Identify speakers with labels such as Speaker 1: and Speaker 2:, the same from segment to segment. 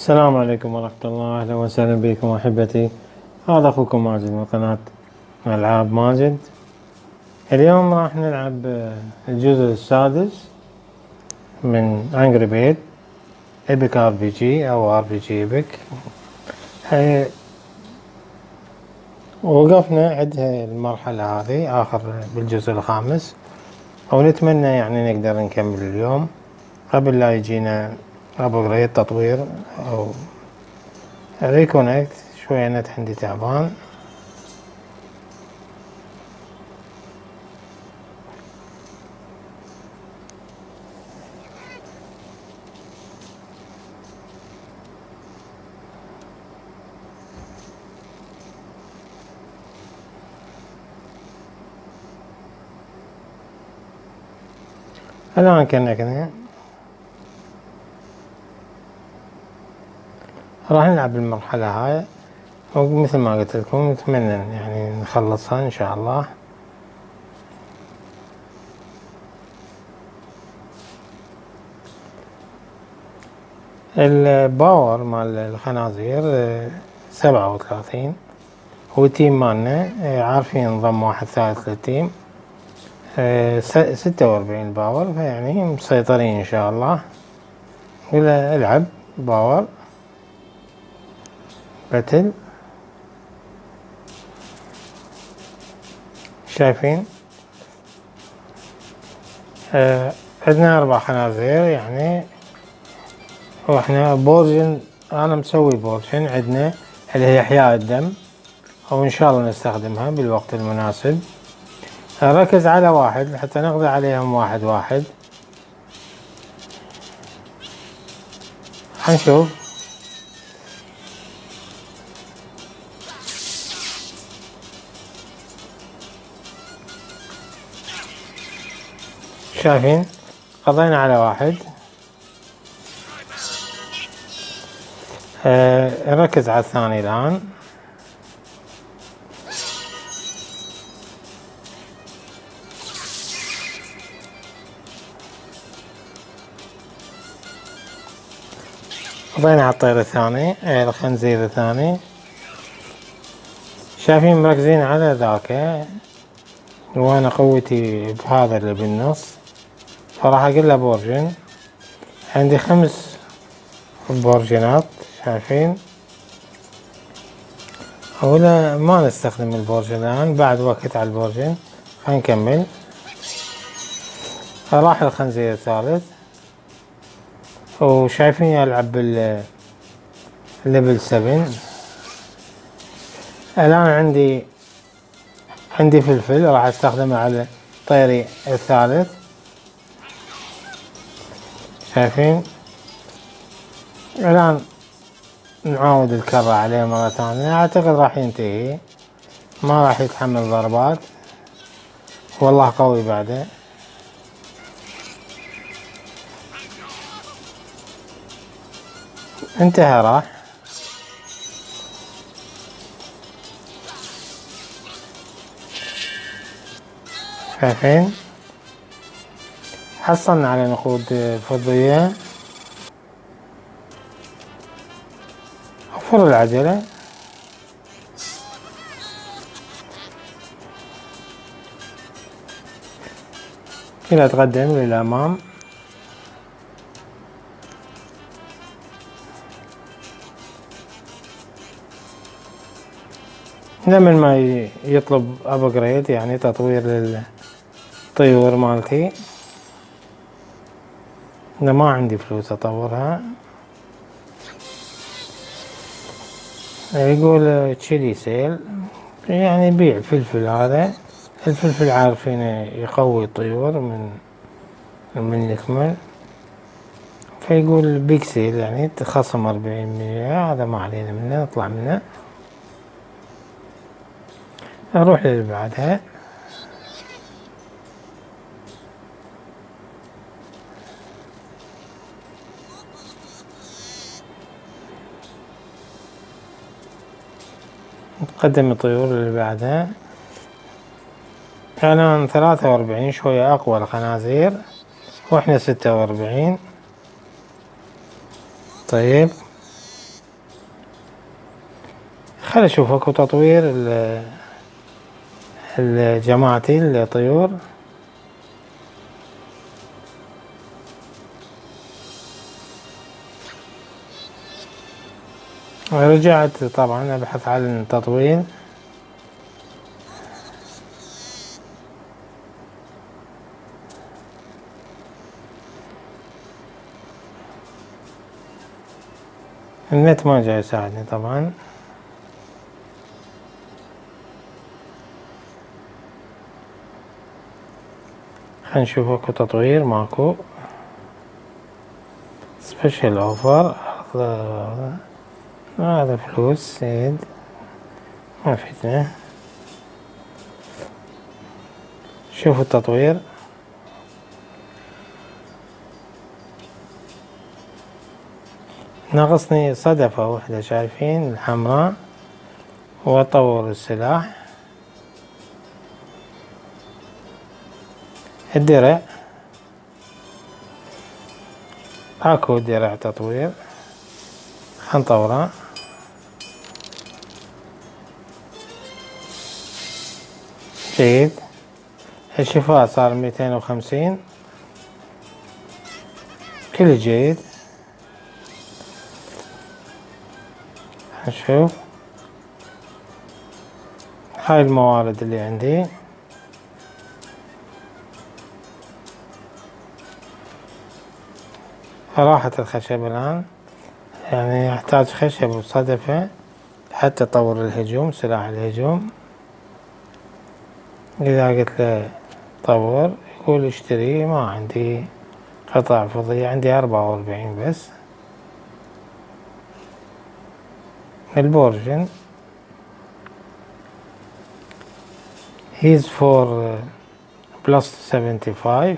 Speaker 1: السلام عليكم ورحمة الله، أهلا وسهلا بكم أحبتي. هذا أخوكم ماجد من قناة ألعاب ماجد. اليوم راح نلعب الجزء السادس من Angry Birds Epic RPG أو RPG Epic. وقفنا عند المرحلة هذه آخر بالجزء الخامس، ونتمنى يعني نقدر نكمل اليوم قبل لا يجينا أبجريد تطوير أو ريكونكت. شوية نت عندي تعبان. الآن كنا راح نلعب المرحلة هاي، ومثل ما قلت لكم نتمنى يعني نخلصها إن شاء الله. الباور مال الخنازير 37، والتيم مالنا عارفين نظام واحد ثالث للتيم 46 باور، فيعني مسيطرين إن شاء الله. ولا العب باور باتل. شايفين عندنا 4 خنازير يعني، واحنا بورجن انا مسوي بورجن عندنا اللي هي احياء الدم، او ان شاء الله نستخدمها بالوقت المناسب. ركز على واحد حتى نقضي عليهم واحد واحد. حنشوف. شايفين قضينا على واحد. نركز على الثاني الآن. قضينا على الطير الثاني، الخنزير الثاني. شايفين مركزين على ذاك، وانا قوتي بهذا اللي بالنص، فراح اقول له بورجن. عندي 5 بورجنات. شايفين؟ ولا ما نستخدم البورجن الآن، بعد وقت على البورجن. خلينا نكمل. راح الخنزير الثالث، وشايفين يلعب بالليفل 7. الآن عندي فلفل راح استخدمه على طيري الثالث. شايفين؟ الآن نعاود الكرة عليه مرة ثانية. اعتقد راح ينتهي، ما راح يتحمل ضربات، والله قوي بعده. انتهى راح. شايفين؟ حصلنا على نقود فضية. أفر العجلة. كده أتقدم للأمام. لمن ما يطلب أبجريد يعني تطوير للطيور مالتي. أنا ما عندي فلوس أطورها. يقول تشيلي سيل، يعني بيع فلفل. هذا الفلفل عارفين يقوي الطيور من يكمل. فيقول بيج سيل يعني تخصم 40%. هذا ما علينا منه، نطلع منه. نروح للي بعدها. نقدم الطيور اللي بعدها. الآن 43، شوية أقوى الخنازير، واحنا 46. طيب خلي اشوف اكو تطوير جماعتي الطيور. رجعت طبعا ابحث عن التطوير. النت ما جاي يساعدني طبعا. خلينا نشوف اكو تطوير. ماكو سبيشال اوفر. هذا فلوس سيد ما فيتنا. شوفوا التطوير. ناقصني صدفة واحدة شايفين الحمراء واطور السلاح. الدرع اكو درع تطوير خنطورة. جيد. الشفاء صار 250 كل جيد. نشوف هاي الموارد اللي عندي. راحت الخشب الآن، يعني أحتاج خشب وصدفة حتى أطور الهجوم سلاح الهجوم. إذا قلت له طور يقول اشتري. ما عندي قطع فضية، عندي 44 بس. البورجن he's for plus 75.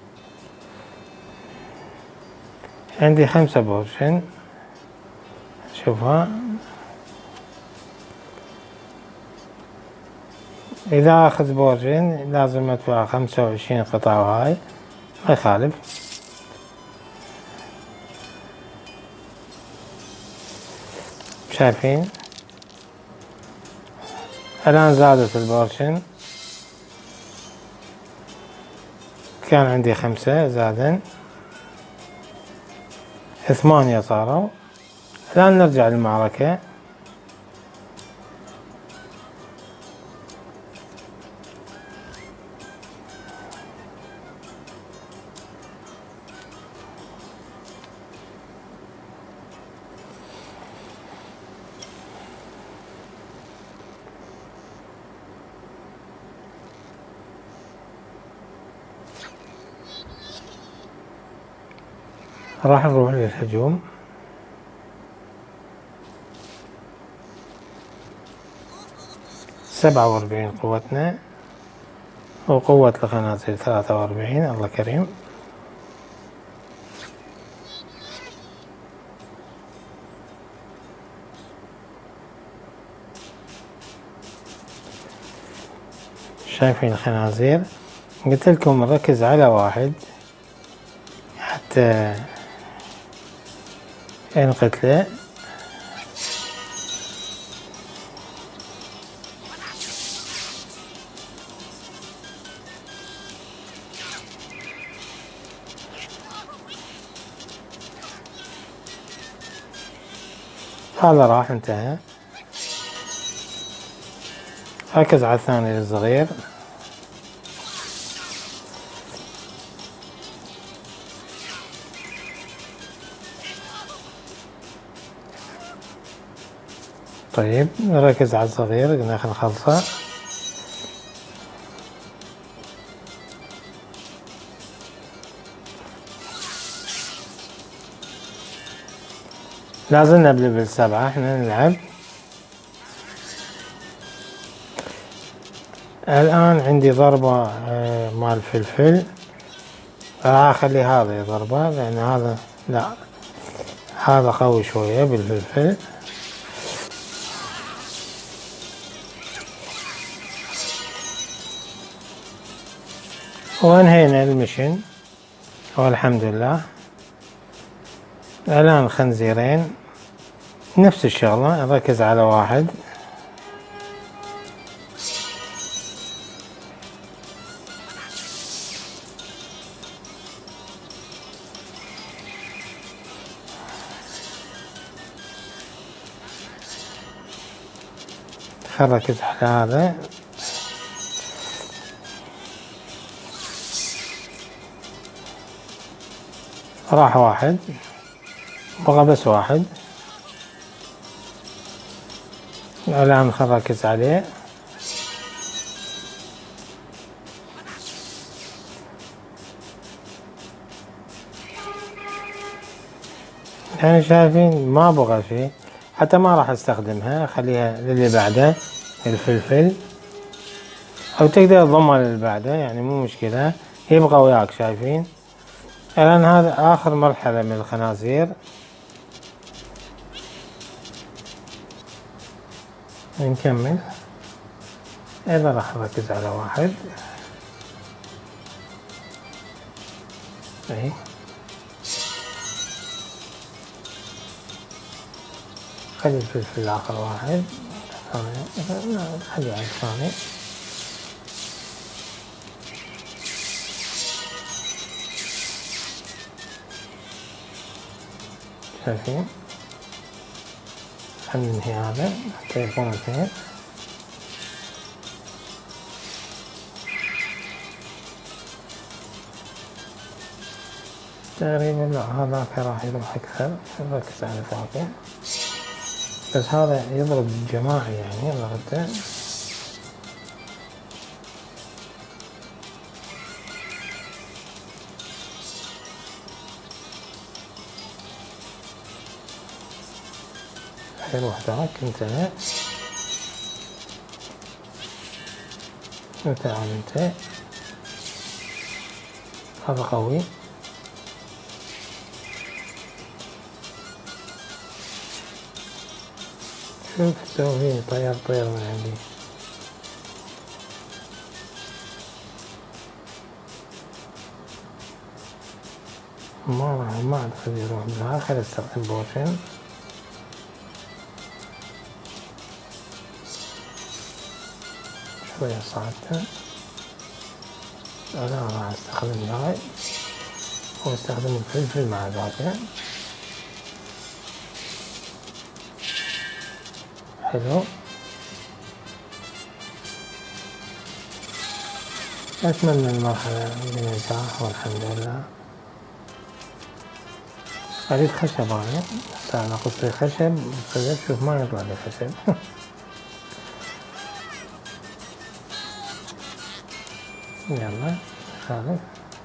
Speaker 1: عندي 5 بورجن. شوفها. إذا أخذ بورجن لازم أدفع 25 قطعة وهاي ما يخالف. شايفين الآن زادت البورشن. كان عندي 5 زادن 8 صاروا. الآن نرجع للمعركة. راح نروح للهجوم. سبعة وأربعين قوتنا، وقوة الخنازير 43. الله كريم. شايفين الخنازير. قلت لكم نركز على واحد حتى نقتله. هذا راح انتهى. ركز على الثاني الصغير. طيب نركز على الصغير قلنا خلينا نخلصه. لازلنا بليفل 7 احنا نلعب. الآن عندي ضربة مال فلفل. راح اخلي هذا ضربة لأن هذا لا هذا قوي شوية بالفلفل. وانهينا المشن والحمد لله. الآن خنزيرين نفس الشغلة. نركز على واحد خل نركز على هذا. راح واحد، بقى بس واحد. الآن خل نركز عليه. يعني شايفين ما بغى شيء، حتى ما راح استخدمها، خليها للي بعده الفلفل، او تقدر تضمها للي بعده يعني مو مشكلة، يبقى وياك. شايفين الآن هذا آخر مرحلة من الخنازير. نكمل. أيضا راح نركز على واحد. أي خلي الفلفل الآخر واحد، خلي على الثاني. شايفين خلي ننهي هذا حتى يكون اثنين. تقريبا لا، هذاك راح يروح أكثر، نركز على ذاك. بس هذا يضرب جماعي يعني ضربته. يروح ذاك. انتهى. تعال انت، هذا قوي. شوف تسوي طير من عندي. ما عاد خليه يروح بالها. خلي استخدم بوشن. شوية صعدته. أنا راح استخدم هاي واستخدم الفلفل مع ذاك. حلو. أتمنى المرحلة بنجاح والحمد لله. أريد خشب أنا، بس أنا قصي خشب شوف ما يطلع لي خشب. يلا خالف.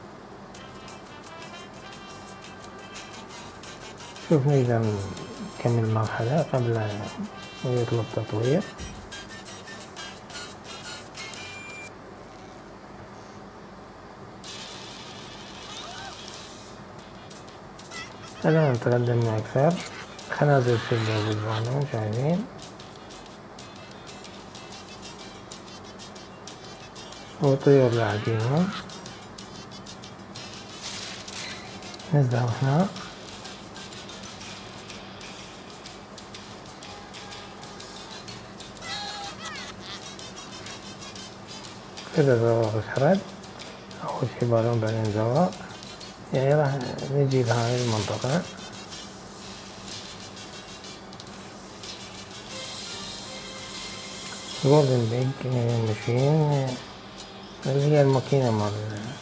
Speaker 1: شوف نقدر نكمل المرحلة قبل أن يطلب تطوير. الآن تقدمنا أكثر. خنازير شدة بالبانون شايفين، وطيور لاعبينهم. نزلوا هنا. كذا زواق شرد. أول شي بالون بعدين زواق، يعني راح نجي لهاي المنطقة. جولدن بيج ماشين اللي هي الماكينة مال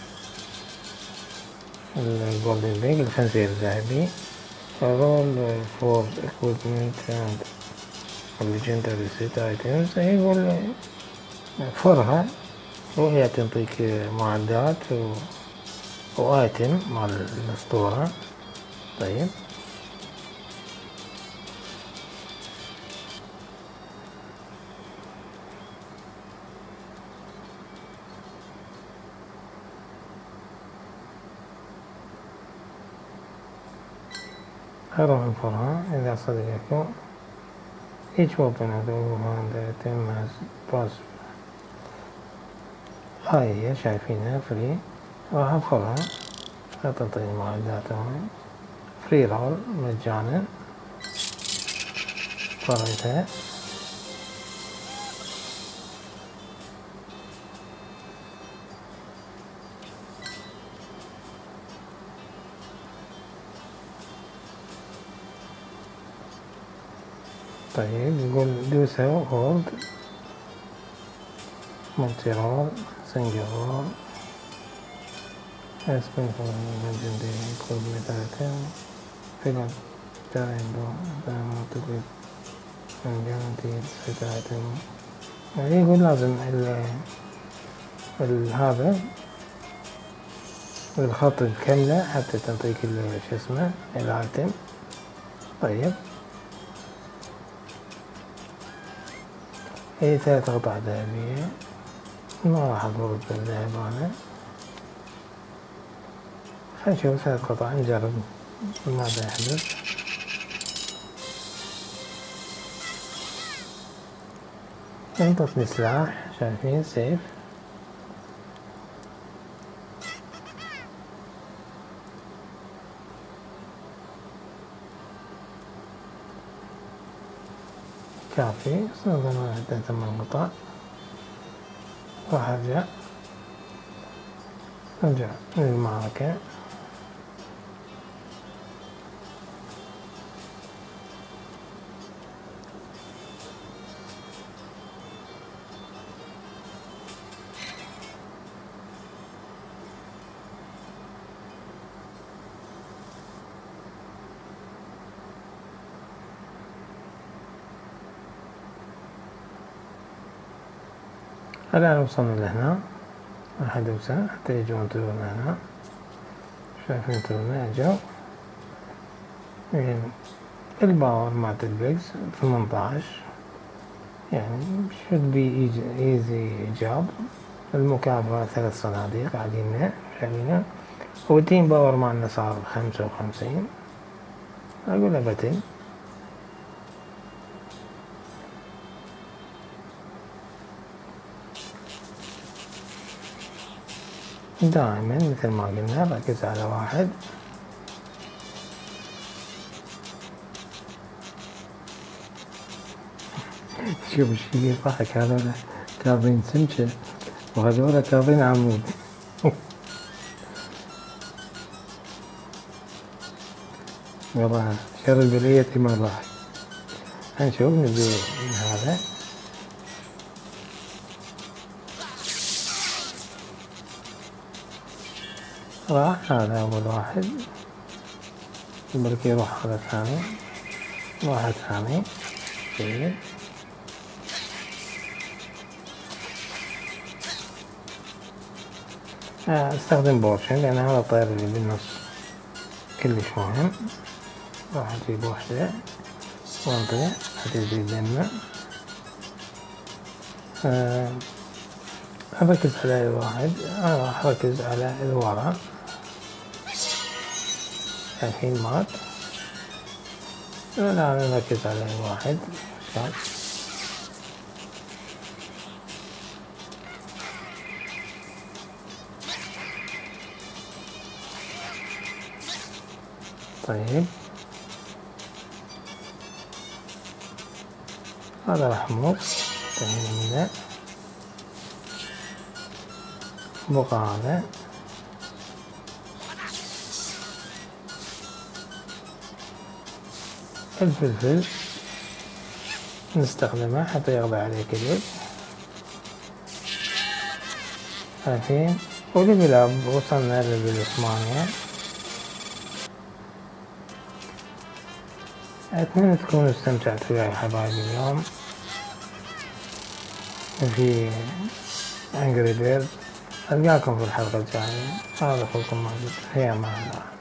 Speaker 1: الجولدن بيج، الخنزير الذهبي. رول فور equipment and legendary set items. يقول فرها وهي تعطيك معدات وايتم مال الاسطورة. طيب أروح انفرها إذا صديقكم. each weapon has overhand item has pass. هاي هي شايفينها فري. راح انفرها، لا تعطيني معداتهم. فري رول مجانا. فريتها. طيب يقول do so hold مونتيرول، سنغافورة، اسبين الجندي يدخل بمثالتين فيلم تايندو تقريب جانتي ستاتين. يعني يقول لازم هذا الخط الكاملة حتى تعطيك شو اسمه الآيتم. طيب هي 3 قطع ذهبية، ما راح اضرب بالذهب انا. خلينا نشوف 3 قطع نجرب ماذا يحدث. انطتني سلاح، شايفين سيف. كافي، صرنا عندنا 8 قطع. راح ارجع للمعركة. الآن وصلنا لهنا، راح ادوسه حتى يجون طيورنا هنا. شايفين طيورنا اجوا. الباور مالت البيكس 18، يعني should be easy job. المكافأة 3 صناديق عاديين شايفينها، والتيم باور مالنا صار 55. اقول له بتن. دائما مثل ما قلنا ركز على واحد. شوف الشي يضحك، هذول كاظين سمكة وهذول كاظين عمود. والله شر البلية ما راح. هنشوف نبي هذا. راح هذا أول واحد، بركي يروح هذا الثاني، واحد ثاني. جيد. استخدم بورشن لأن هذا الطير اللي بالنص كلش مهم. راح أجيب وحدة وانطي حتى يزيد دمه. أركز على الواحد. راح أركز على الورا. الحين مات. الآن نركز على الواحد. طيب هذا راح موت. انتهينا منه. بقى هذا الفلفل نستخدمه حتى يغضي عليه كذب. عارفين. وليفل اب وصلنا لليفل 8. أتمنى تكونوا استمتعتوا وياي حبايبي اليوم في Angry Birds. ألقاكم في الحلقة الجاية. هذا أخوكم ماجد، في أمان الله.